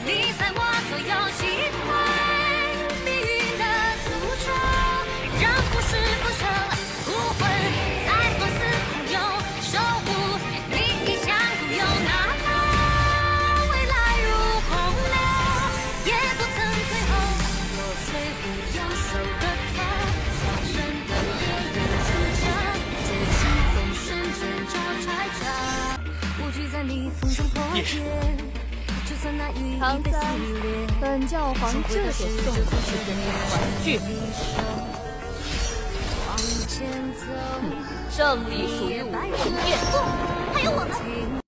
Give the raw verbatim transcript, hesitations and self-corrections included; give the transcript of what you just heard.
你在我左右击溃命运的诅咒，让故事不朽，无魂在放肆狂游，守护你一腔孤勇，哪怕未来如洪流，也不曾退后。破碎不要手的头，杀人的猎人出征，借机风声卷着拆插，无惧在逆风中破茧。就算那羽翼被撕裂， 本教皇这就送你玩具。 往前走， 胜利属于我们。 不，还有我们。